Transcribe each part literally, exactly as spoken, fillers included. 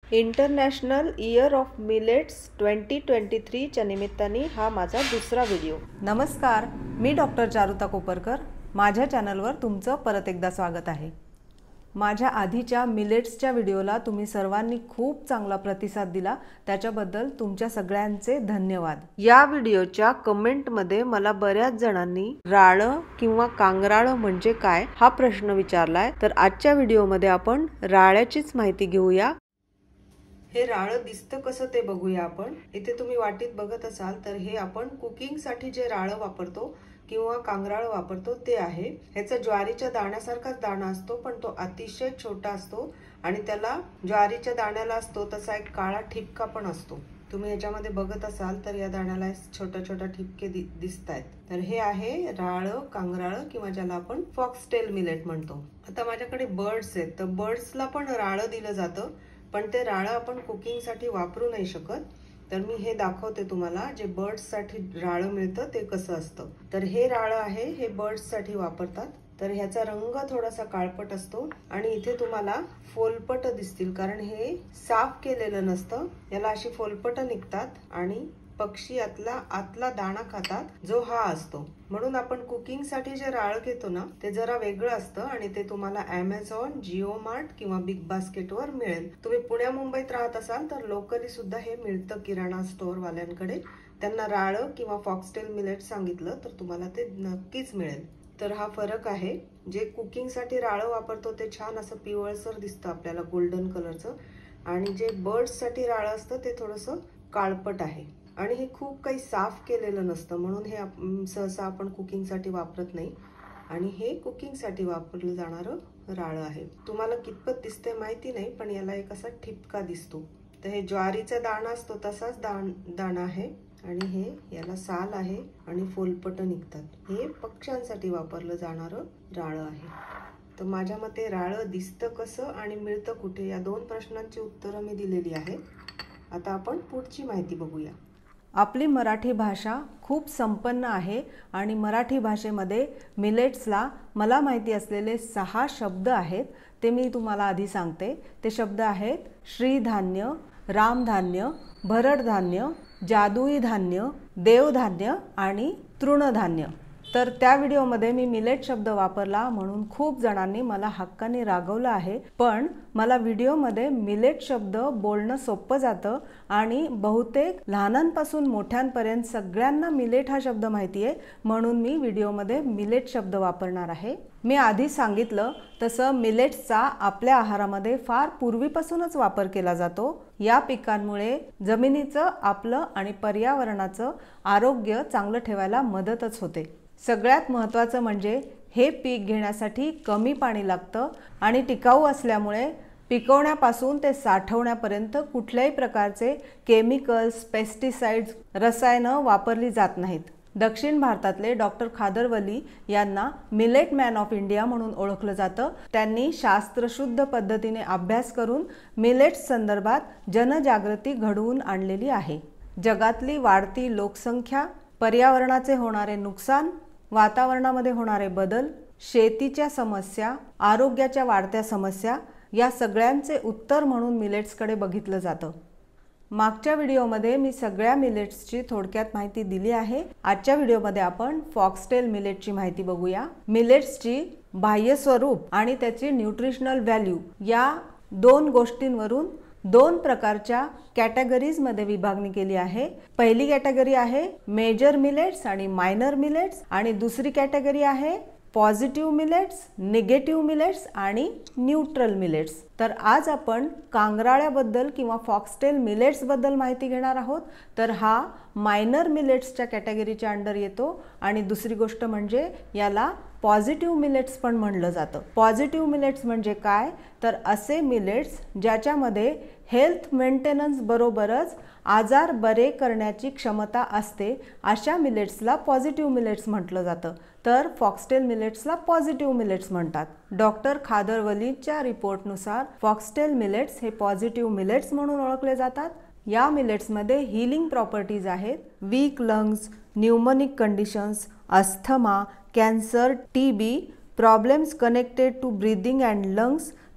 International year of millets twenty twenty थ्रीच्या निमित्ताने हा माझा दुसरा व्हिडिओ। नमस्कार, मी डॉक्टर चारुता कोपरकर। माझ्या चॅनलवर तुमचं परत एकदा स्वागत आहे। माझ्या आधीच्या मिलेट्सच्या व्हिडिओला तुम्ही सर्वांनी खूप चांगला प्रतिसाद दिला, त्याच्याबद्दल तुमच्या सगळ्यांचे धन्यवाद। या व्हिडिओच्या कमेंटमध्ये मला बऱ्याच जणांनी राळं किंवा कांगराळं म्हणजे काय हा प्रश्न विचारलाय, तर आजच्या व्हिडिओमध्ये आपण राळ्याचीच माहिती घेऊया। हे राळं दिसतं कसं ते बघूया आपण। इथे तुम्ही वाटीत बघत असाल तर हे आपण कुकिंग साठी जे राळं वापरतो किंवा कांगराळ वापरतो ते आहे। ह्याचा ज्वारीच्या दाण्यासारखाच दाणा असतो, पण तो अतिशय छोटा असतो आणि त्याला ज्वारीच्या दाण्याला असतो तसा एक काळा ठिपका पण असतो। तुम्ही ह्याच्यामध्ये बघत असाल तर या दाण्याला छोटा छोटा ठिपके दि, दिसतायत। तर हे आहे राळं कांगराळ किंवा ज्याला आपण फॉक्सटेल मिलेट म्हणतो। आता माझ्याकडे बर्ड्स आहेत, तर बर्ड्सला पण राळं दिलं जातं, पण ते राळं आपण कुकिंग साठी वापरू नाही शकत। तर मी हे दाखवते तुम्हाला जे बर्ड्स साठी राळं मिळतं ते कसं असतं। तर हे राळं आहे, हे बर्ड्स साठी वापरतात। तर ह्याचा रंग थोडासा काळपट असतो आणि इथे तुम्हाला फोलपट दिसतील, कारण हे साफ केलेलं नसतं, याला अशी फोलपट निघतात आणि पक्षी आतला आतला दाणा खातात, जो हा असतो। म्हणून आपण कुकिंग साठी जे राळ घेतो ना ते जरा वेगळं असतं आणि ते तुम्हाला ॲमेझॉन, जिओ मार्ट किंवा बिग बास्केट वर मिळेल। तुम्ही पुण्या मुंबईत राहत असाल तर लोकली सुद्धा हे मिळतं किराणा स्टोअर वाल्यांकडे। त्यांना राळ किंवा फॉक्सटेल मिलेट सांगितलं तर तुम्हाला ते नक्कीच मिळेल। तर हा फरक आहे। जे कुकिंग साठी राळ वापरतो ते छान असं पिवळसर दिसतं आपल्याला, गोल्डन कलरचं, आणि जे बर्ड्स साठी राळ असतं ते थोडंसं काळपट आहे आणि हे खूप काही साफ केलेलं नसतं, म्हणून हे सहसा आपण कुकिंग साठी वापरत नाही। आणि हे कुकिंग साठी वापरलं जाणारं राळं आहे। तुम्हाला कितपत दिसते माहिती नाही, पण याला एक असा ठिपका दिसतो। तर हे ज्वारीचा दाणा असतो तसाच दाण दाणा आहे आणि हे याला साल आहे आणि फोलपट निघतात। हे पक्ष्यांसाठी वापरलं जाणारं राळं आहे। तर माझ्या मते राळं दिसतं कसं आणि मिळतं कुठे, या दोन प्रश्नांची उत्तरं मी दिलेली आहेत। आता आपण पुढची माहिती बघूया। आपली मराठी भाषा खूप संपन्न आहे आणि मराठी भाषेमध्ये मिलेट्सला मला माहिती असलेले सहा शब्द आहेत, ते मी तुम्हाला आधी सांगते। ते शब्द आहेत श्रीधान्य, रामधान्य, भरडधान्य, जादुई धान्य, देवधान्य आणि तृणधान्य। तर त्या व्हिडिओमध्ये मी मिलेट शब्द वापरला म्हणून खूप जणांनी मला हक्काने रागवलं आहे, पण मला व्हिडिओमध्ये मिलेट शब्द बोलणं सोपं जातं आणि बहुतेक लहानांपासून मोठ्यांपर्यंत सगळ्यांना मिलेट हा शब्द माहिती आहे, म्हणून मी व्हिडिओमध्ये मिलेट शब्द वापरणार आहे। मी आधी सांगितलं तसं मिलेट्सचा आपल्या आहारामध्ये फार पूर्वीपासूनच वापर केला जातो। या पिकांमुळे जमिनीचं, आपलं आणि पर्यावरणाचं आरोग्य चांगलं ठेवायला मदतच होते। सगळ्यात महत्त्वाचं म्हणजे हे पीक घेण्यासाठी कमी पाणी लागतं आणि टिकाऊ असल्यामुळे पिकवण्यापासून ते साठवण्यापर्यंत कुठल्याही प्रकारचे केमिकल्स, पेस्टिसाइड्स, रसायनं वापरली जात नाहीत। दक्षिण भारतातले डॉक्टर खादरवली यांना मिलेट मॅन ऑफ इंडिया म्हणून ओळखलं जातं। त्यांनी शास्त्रशुद्ध पद्धतीने अभ्यास करून मिलेट्स संदर्भात जनजागृती घडवून आणलेली आहे। जगातली वाढती लोकसंख्या, पर्यावरणाचे होणारे नुकसान, वातावरणामध्ये होणारे बदल, शेतीच्या समस्या, आरोग्याच्या वाढत्या समस्या, या सगळ्यांचे उत्तर म्हणून मिलेट्सकडे बघितलं जातं। मागच्या व्हिडिओमध्ये मी सगळ्या मिलेट्सची थोडक्यात माहिती दिली आहे। आजच्या व्हिडिओमध्ये आपण फॉक्सटेल मिलेटची माहिती बघूया। मिलेट्सची बाह्य स्वरूप आणि त्याची न्यूट्रिशनल व्हॅल्यू या दोन गोष्टींवरून दोन प्रकारच्या कॅटेगरीजमध्ये विभागणी केली आहे। पहिली कॅटेगरी आहे मेजर मिलेट्स आणि मायनर मिलेट्स, आणि दुसरी कॅटेगरी आहे पॉझिटिव्ह मिलेट्स, निगेटिव्ह मिलेट्स आणि न्यूट्रल मिलेट्स। तर आज आपण कांगराळ्याबद्दल किंवा फॉक्सटेल मिलेट्स बद्दल माहिती घेणार आहोत। तर हा मायनर मिलेट्सच्या कॅटेगरीच्या अंडर येतो आणि दुसरी गोष्ट म्हणजे याला पॉझिटिव्ह मिलेट्स पण म्हणलं जातं। पॉझिटिव्ह मिलेट्स म्हणजे काय, तर असे मिलेट्स ज्याच्यामध्ये हेल्थ मेंटेनन्स बरोबरच आजार बरे करण्याची क्षमता असते, अशा मिलेट्सला पॉझिटिव्ह मिलेट्स म्हटलं जातं। तर फॉक्सटेल मिलेट्सला पॉझिटिव्ह मिलेट्स म्हणतात। डॉक्टर खादरवलीच्या रिपोर्टनुसार फॉक्सटेल मिलेट्स हे पॉझिटिव्ह मिलेट्स म्हणून ओळखले जातात। या मिलेट्समध्ये हीलिंग प्रॉपर्टीज आहेत। Weak lungs, pneumonic conditions, asthma, cancer, T B, problems connected to breathing and lungs,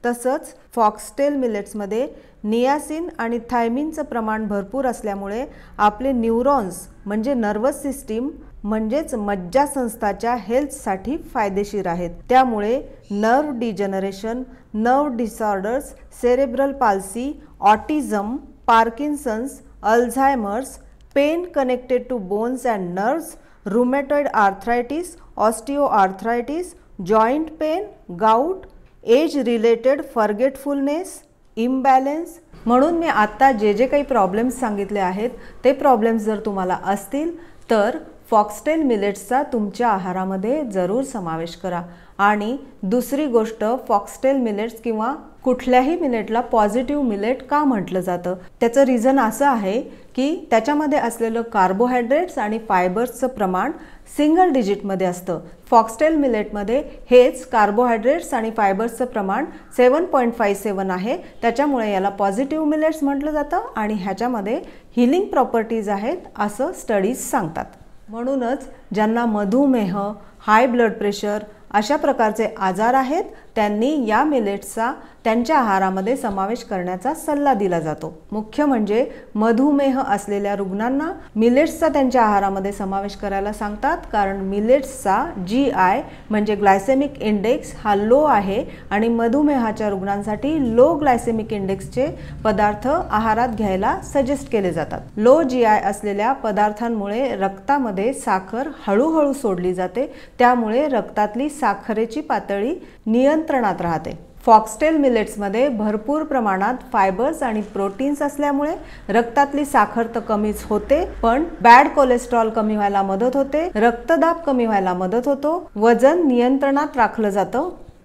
तसंच फॉक्सटेल मिलेट्समध्ये नियासिन आणि थायमिनचं प्रमाण भरपूर असल्यामुळे आपले न्यूरॉन्स म्हणजे नर्वस सिस्टीम म्हणजेच मज्जासंस्थाच्या हेल्थसाठी फायदेशीर आहेत. त्यामुळे nerve degeneration, nerve disorders, cerebral palsy, autism, Parkinson's, Alzheimer's, pain connected to bones and nerves, rheumatoid arthritis, osteoarthritis, joint pain, gout, age related forgetfulness, imbalance. म्हणून मी आत्ता जे जे काही प्रॉब्लेम्स सांगितले आहेत ते प्रॉब्लेम्स जर तुम्हाला असतील तर फॉक्सटेल मिलेट्सचा तुमच्या आहारामध्ये जरूर समावेश करा. आणि दुसरी गोष्ट, फॉक्सटेल मिलेट्स किंवा कुठल्याही मिलेटला पॉझिटिव्ह मिलेट का म्हटलं जातं त्याचं रिझन असं आहे की त्याच्यामध्ये असलेलं कार्बोहायड्रेट्स आणि फायबर्सचं प्रमाण सिंगल डिजिटमध्ये असतं. फॉक्सटेल मिलेटमध्ये हेच कार्बोहायड्रेट्स आणि फायबर्सचं प्रमाण सेवन पॉईंट फाय सेवन आहे. त्याच्यामुळे याला पॉझिटिव्ह मिलेट्स म्हटलं जातं आणि ह्याच्यामध्ये हिलिंग प्रॉपर्टीज आहेत असं स्टडीज सांगतात. म्हणूनच ज्यांना मधुमेह, हाय ब्लड प्रेशर अशा प्रकारचे आजार आहेत त्यांनी या मिलेट्सचा त्यांच्या आहारामध्ये समावेश करण्याचा सल्ला दिला जातो. मुख्य म्हणजे मधुमेह असलेल्या रुग्णांना मिलेट्सचा त्यांच्या आहारामध्ये समावेश करायला सांगतात, कारण मिलेट्सचा जी आय म्हणजे ग्लायसेमिक इंडेक्स हा लो आहे आणि मधुमेहाच्या रुग्णांसाठी लो ग्लायसेमिक इंडेक्सचे पदार्थ आहारात घ्यायला सजेस्ट केले जातात. लो जी आय असलेल्या पदार्थांमुळे रक्तामध्ये साखर हळूहळू सोडली जाते, त्यामुळे रक्तातली साखरेची पातळी नियंत्रणात राहते. फॉक्सटेल मिलेट्समध्ये भरपूर प्रमाणात फायबर्स आणि प्रोटीन्स असल्यामुळे रक्तातली साखर तर कमीच होते, पण बॅड कोलेस्ट्रॉल कमी व्हायला मदत होते, रक्तदाब कमी व्हायला मदत होतो, वजन नियंत्रणात राखलं जातं.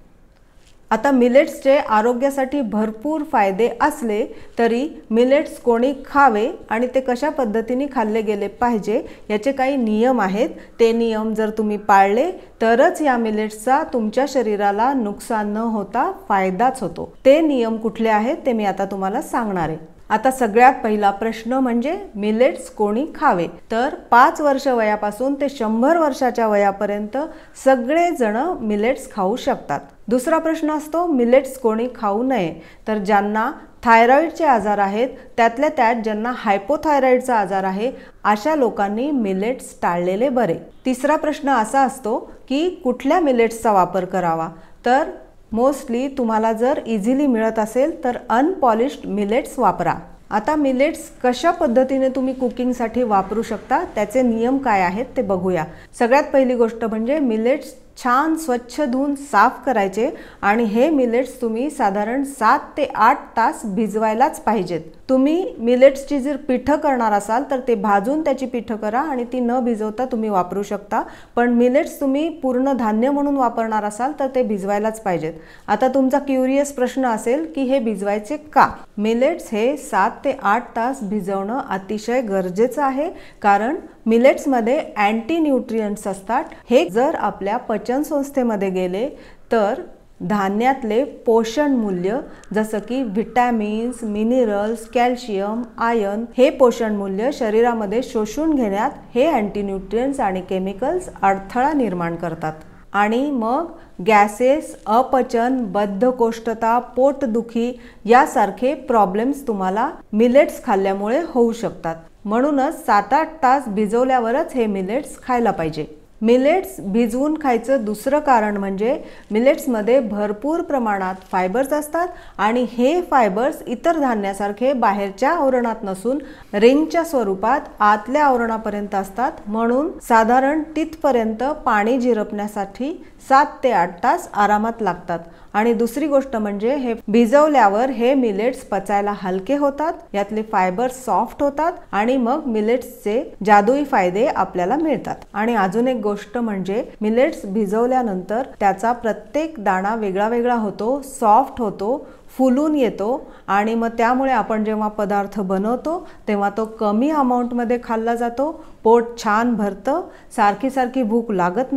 आता मिलेट्सचे आरोग्यासाठी भरपूर फायदे असले तरी मिलेट्स कोणी खावे आणि ते कशा पद्धतीने खाल्ले गेले पाहिजे याचे काही नियम आहेत. ते नियम जर तुम्ही पाळले तरच या मिलेट्सचा तुमच्या शरीराला नुकसान न होता फायदाच होतो. ते नियम कुठले आहेत ते मी आता तुम्हाला सांगणार आहे. आता सगळ्यात पहिला प्रश्न म्हणजे मिलेट्स कोणी खावे? तर पाच वर्ष वयापासून ते शंभर वर्षाच्या वयापर्यंत सगळे जण मिलेट्स खाऊ शकतात. दुसरा प्रश्न असतो मिलेट्स कोणी खाऊ नये? तर ज्यांना थायरॉईडचे आजार आहेत, त्यातल्या त्यात ज्यांना हायपोथायरॉईडचा आजार आहे अशा लोकांनी मिलेट्स टाळलेले बरे. तिसरा प्रश्न असा असतो की कुठल्या मिलेट्सचा वापर करावा? तर मोस्टली तुम्हाला जर इझिली मिळत असेल तर अनपॉलिश्ड मिलेट्स वापरा. आता मिलेट्स कशा पद्धतीने तुम्ही कुकिंगसाठी वापरू शकता त्याचे नियम काय आहेत ते बघूया. सगळ्यात पहिली गोष्ट म्हणजे मिलेट्स छान स्वच्छ धुवून साफ करायचे आणि हे मिलेट्स तुम्ही साधारण सात ते आठ तास भिजवायलाच पाहिजेत. तुम्ही मिलेट्सची जर पिठं करणार असाल तर ते भाजून त्याची पिठं करा आणि ती न भिजवता तुम्ही वापरू शकता, पण मिलेट्स तुम्ही पूर्ण धान्य म्हणून वापरणार असाल तर ते भिजवायलाच पाहिजेत. आता तुमचा क्युरियस प्रश्न असेल की हे भिजवायचे का? मिलेट्स हे सात ते आठ तास भिजवणं अतिशय गरजेचं आहे, कारण मिलेट्समध्ये अँटी न्यूट्रिएंट्स असतात. हे जर आपल्या पचन संस्थेमध्ये गेले तर धान्यातले पोषण मूल्य जसं की व्हिटॅमिन्स, मिनरल्स, कॅल्शियम, आयर्न हे पोषण मूल्य शरीरामध्ये शोषून घेण्यात हे अँटी न्यूट्रिएंट्स आणि केमिकल्स अडथळा निर्माण करतात आणि मग गॅसेस, अपचन, बद्धकोष्ठता, पोटदुखी यासारखे प्रॉब्लेम्स तुम्हाला मिलेट्स खाल्ल्यामुळे होऊ शकतात. म्हणूनच सात आठ तास भिजवल्यावरच हे मिलेट्स खायला पाहिजे. मिलेट्स भिजवून खायचं दुसरं कारण म्हणजे मिलेट्समध्ये भरपूर प्रमाणात फायबर्स असतात आणि हे फायबर्स इतर धान्यासारखे बाहेरच्या आवरणात नसून रिंगच्या स्वरूपात आतल्या आवरणापर्यंत असतात. म्हणून साधारण तिथपर्यंत पाणी जिरपण्यासाठी सात ते आठ तास आरामात लागतात. आणि दुसरी गोष्ट म्हणजे हे भिजवल्यावर हे मिलेट्स पचायला हलके होतात, यातले फायबर्स सॉफ्ट होतात आणि मग मिलेट्सचे जादुई फायदे आपल्याला मिळतात. आणि अजून एक गोष्ट म्हणजे मिलेट्स भिजवल्यानंतर त्याचा प्रत्येक दाणा वेगळा वेगळा होतो, सॉफ्ट होतो, फुलून येतो आणि मग त्यामुळे आपण जेव्हा पदार्थ बनवतो तेव्हा तो कमी अमाऊंटमध्ये खाल्ला जातो, पोट छान भरतं, सारखी सारखी भूक लागत नाही.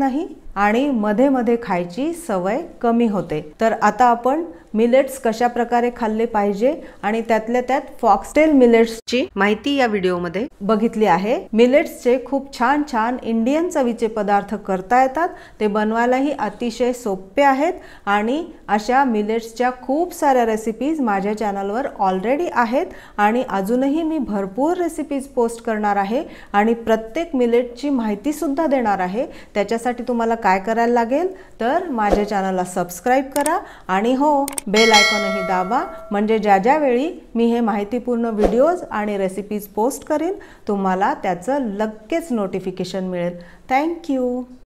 आणि मध्ये मध्ये खायची सवय कमी होते। तर आता आपण मिलेट्स कशा प्रकारे खाल्ले पाहिजे आणि त्यातल्या त्यात फॉक्सटेल मिलेट्सची माहिती या व्हिडिओमध्ये बघितली आहे। मिलेट्सचे खूप छान छान इंडियन चवीचे पदार्थ करता येतात, ते बनवायलाही अतिशय सोपे आहेत आणि अशा मिलेट्सच्या खूप साऱ्या रेसिपीज माझ्या चॅनलवर ऑलरेडी आहेत आणि अजूनही मी भरपूर रेसिपीज पोस्ट करणार आहे आणि प्रत्येक मिलेटची माहिती सुद्धा देणार आहे। त्याच्यासाठी तुम्हाला काय करायला लागेल तर माझ्या चॅनलला सबस्क्राइब करा आणि हो बेल आयकॉनही दाबा, म्हणजे ज्या ज्या वेळी मी हे माहितीपूर्ण व्हिडिओज आणि रेसिपीज पोस्ट करीन तुम्हाला त्याचं लगेच नोटिफिकेशन मिळेल। Thank you.